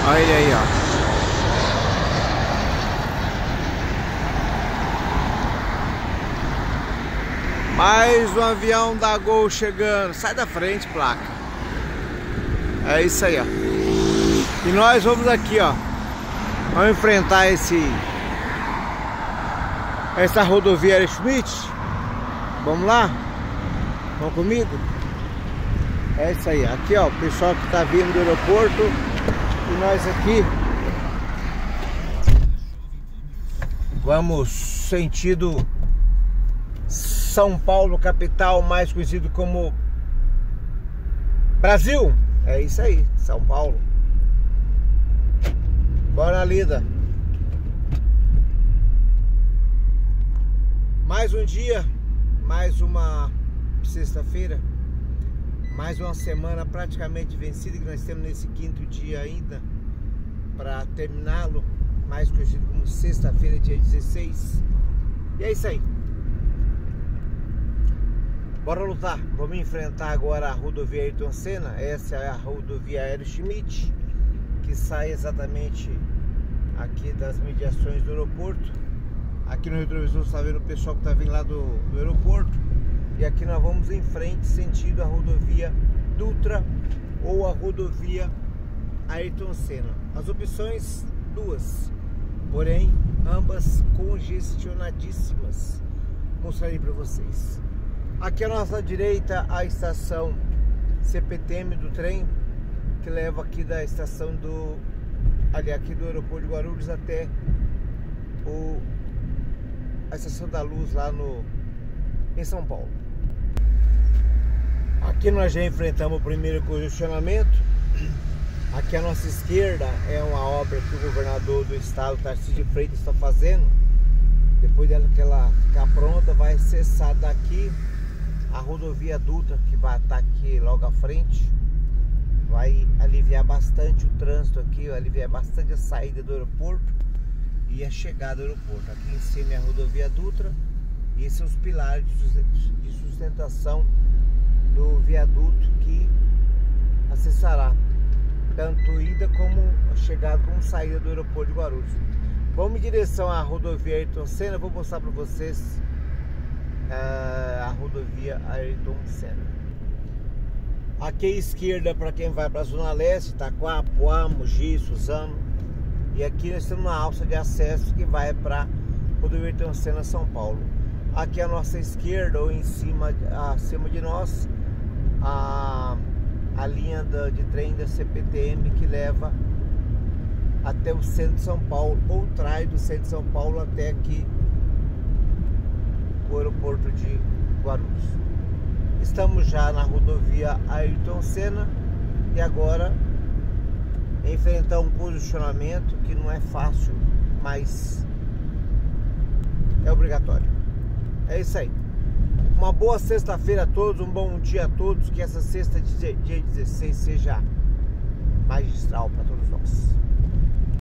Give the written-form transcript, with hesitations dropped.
Olha ele aí, ó. Mais um avião da Gol chegando. Sai da frente, placa. É isso aí, ó. E nós vamos aqui, ó. Vamos enfrentar essa rodovia Schmidt. Vamos lá? Vão comigo? É isso aí. Aqui, ó, o pessoal que tá vindo do aeroporto. E nós aqui vamos sentido São Paulo, capital, mais conhecido como Brasil. É isso aí, São Paulo. Bora, lida. Mais um dia, mais uma sexta-feira, mais uma semana praticamente vencida, que nós temos nesse quinto dia ainda para terminá-lo, mais conhecido como sexta-feira, dia 16. E é isso aí. Bora lutar. Vamos enfrentar agora a rodovia Ayrton Senna. Essa é a rodovia Aeroschmidt, que sai exatamente aqui das mediações do aeroporto. Aqui no retrovisor você está vendo o pessoal que está vindo lá do aeroporto. E aqui nós vamos em frente, sentido a rodovia Dutra ou a rodovia Ayrton Senna. As opções duas, porém ambas congestionadíssimas. Mostrarei para vocês. Aqui à nossa direita a estação CPTM do trem, que leva aqui da estação aqui do aeroporto de Guarulhos até a Estação da Luz lá em São Paulo. Aqui nós já enfrentamos o primeiro congestionamento. Aqui à nossa esquerda é uma obra que o governador do estado, Tarcísio de Freitas, está fazendo. Depois dela que ela ficar pronta, vai cessar daqui a rodovia Dutra, que vai estar aqui logo à frente. Vai aliviar bastante o trânsito aqui, vai aliviar bastante a saída do aeroporto e a chegada do aeroporto. Aqui em cima é a rodovia Dutra e esses são os pilares de sustentação do viaduto que acessará tanto ida como a chegada como saída do aeroporto de Guarulhos. Vamos em direção à rodovia Ayrton Senna. Vou mostrar para vocês a rodovia Ayrton Senna. Aqui à esquerda para quem vai para a Zona Leste, Itaquá, Poá, Mogi, Suzano. E aqui nós temos uma alça de acesso que vai para a rodovia Ayrton Senna, São Paulo. Aqui à nossa esquerda ou acima de nós, a linha de trem da CPTM que leva até o centro de São Paulo, ou traz do centro de São Paulo até aqui o aeroporto de Guarulhos. Estamos já na rodovia Ayrton Senna e agora enfrentar um posicionamento que não é fácil, mas é obrigatório. É isso aí. Uma boa sexta-feira a todos, um bom dia a todos, que essa sexta, dia 16, seja magistral para todos nós.